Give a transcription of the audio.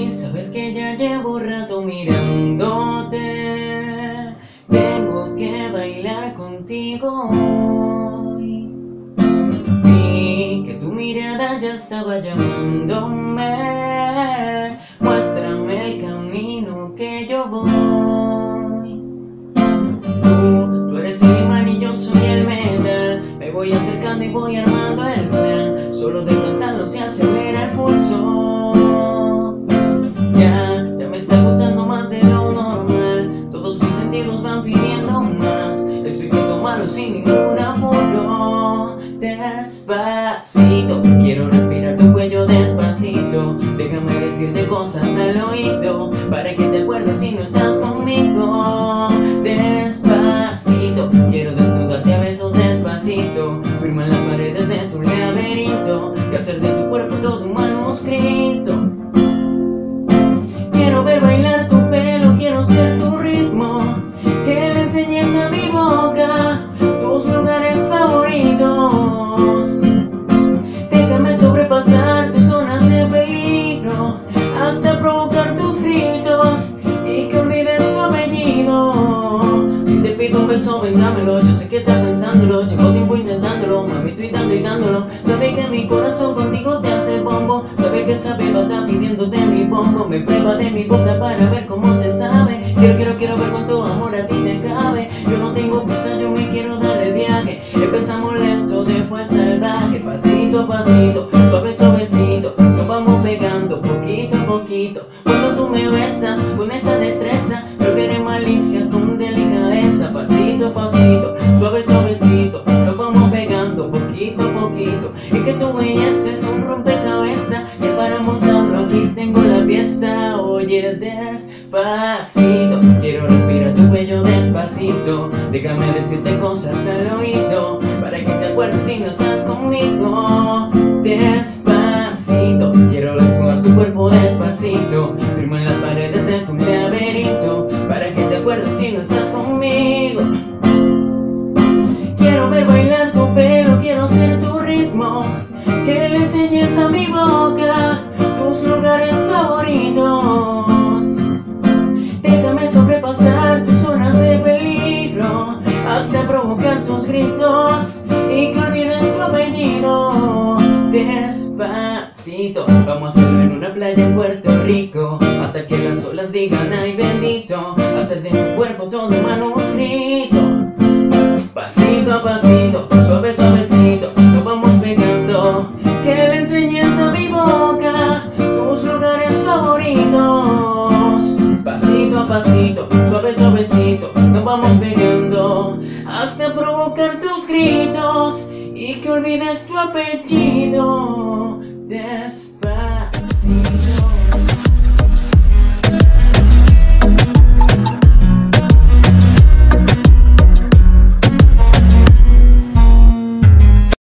Y sabes que ya llevo rato mirándote. Tengo que bailar contigo hoy. Vi que tu mirada ya estaba llamándome. Muéstrame el camino que yo voy. Tú eres el imán y yo soy el metal. Me voy acercando y voy armando el plan. Solo de pensarlo se acelera el pulso. Ya me está gustando más de lo normal. Todos mis sentidos van pidiendo más. Estoy que tomarlo sin ningún apuro. Despacito, quiero respirar tu cuello despacito. Déjame decirte cosas al oído, para que te acuerdes si no estás conmigo. Despacito, quiero desnudarte a besos despacito. Firma en las paredes de tu laberinto y hacer de tu cuerpo todo un manuscrito. Quiero ver bailar tu pelo, quiero ser tu ritmo. Que le enseñes a mi boca tus lugares favoritos. Déjame sobrepasar tus zonas de peligro, hasta provocar tus gritos y que olvides tu apellido. Si te pido un beso, ven dámelo. Yo sé que estás pensándolo, llevo tiempo intentándolo. Mami, estoy dando y dándolo. Sabe que mi corazón contigo te hace bombo. Sabe que esa beba está pidiendo de mi bombo. Me prueba de mi boca para ver cómo te sabe. Quiero ver cuánto amor a ti te cabe. Yo no tengo prisa, yo me quiero dar el viaje. Empezamos lento, después salvaje. Pasito a pasito, suave suavecito, nos vamos pegando poquito a poquito. Cuando tú me besas con esa destreza, creo que eres malicia con delicadeza. Pasito a pasito, suave suavecito, nos vamos pegando poquito a poquito. Y que tu belleza es un rompecabezas, y para montarlo aquí tengo la pieza. Oye, despacito, quiero respirar tu cuello despacito. Déjame decirte cosas al oído, para que te acuerdes si no estás conmigo. Despacito, quiero desnudar tu cuerpo despacito. Firma en las paredes de tu laberinto, para que te acuerdes si no estás conmigo. Quiero ver bailar tu pelo, quiero ser tu ritmo. Que le enseñes a mi boca tus lugares favoritos. Déjame sobrepasar tus zonas de peligro, hasta provocar tus gritos y que olvides tu apellido. Despacito, vamos a hacerlo en una playa en Puerto Rico, hasta que las olas digan ay bendito. Hacer de tu cuerpo todo un manuscrito. Pasito a pasito, suave suavecito, nos vamos pegando. Que le enseñes a mi boca tus lugares favoritos. Pasito a pasito, suave suavecito, nos vamos pegando, hasta provocar tus gritos y que olvides tu apellido.